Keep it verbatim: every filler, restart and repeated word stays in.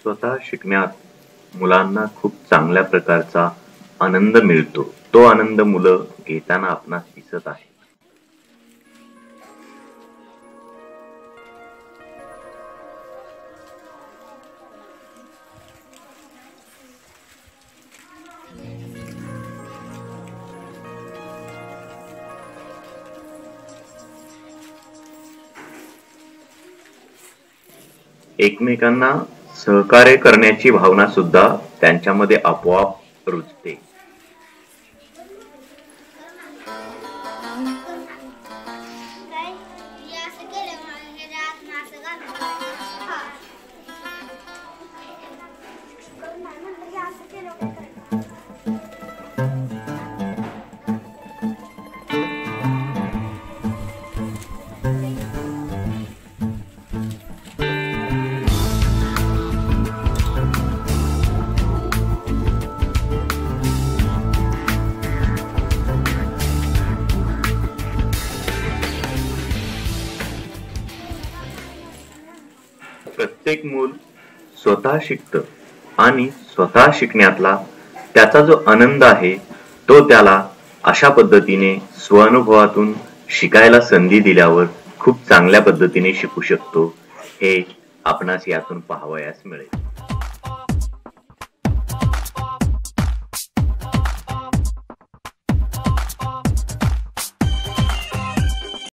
स्वतः शिकण्यात मुलांना खूप चांगल्या प्रकारचा आनंद मिळतो. तो आनंद मुलं घेताना आपणास दिसत आहे. एकमेकांना सहकार्य करण्याची भावना सुद्धा त्यांच्यामध्ये आपोआप रुजते. प्रत्येक मूल स्वतः शिकतं आणि स्वतः शिकण्यातला त्याचा जो आनंद आहे तो त्याला अशा पद्धतीने स्वानुभवातून शिकायला संधी दिल्यावर खूप चांगल्या पद्धतीने शिकू शकतो. हे आपणास यातून पाहावयास मिळेल.